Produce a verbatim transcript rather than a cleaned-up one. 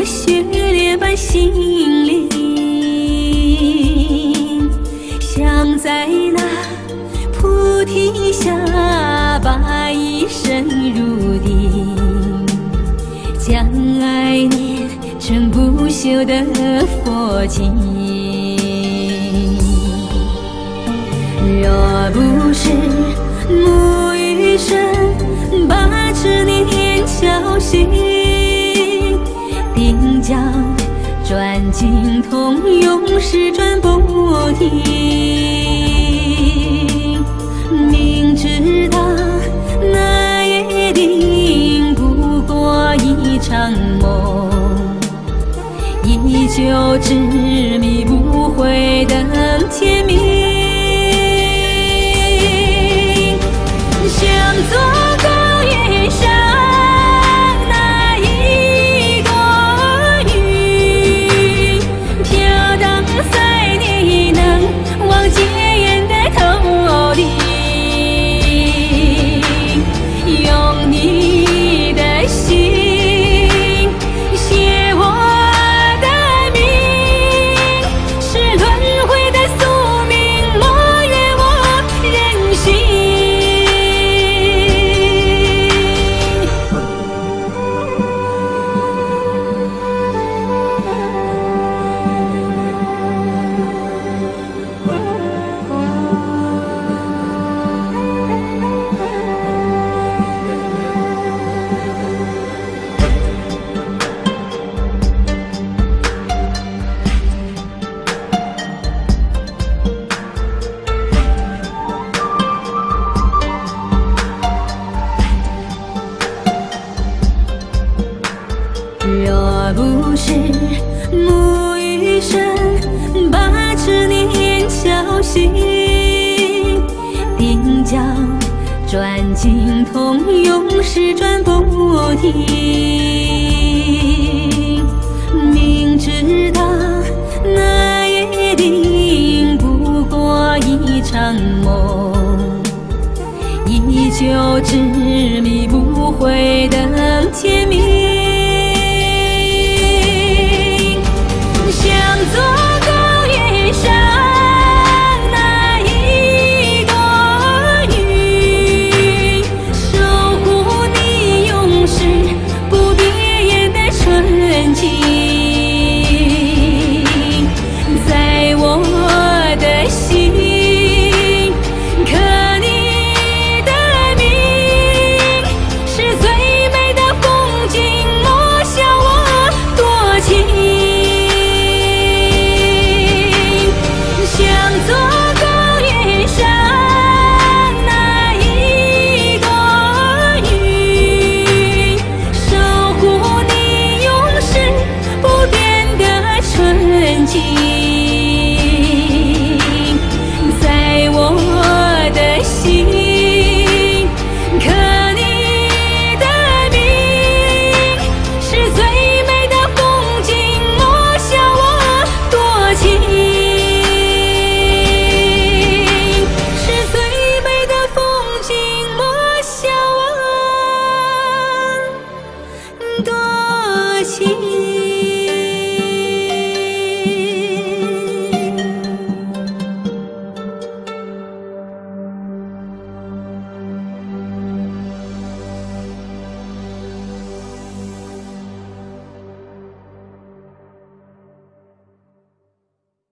血泪般心灵，像在那菩提下把一生入定，将爱念成不朽的佛经。若不是沐浴声把持念敲醒，定将转经通永世转不停。明知道那约定不过一场梦，依旧执迷不悔等天明。向左高原上那一朵云，飘荡在你能望见的头顶，用你的心写我的名，是轮回的宿命，莫怨我任性。若不是沐浴声把持念敲醒，定将转经通永世转不停。明知道那约定不过一场梦，依旧执迷不悔等天明。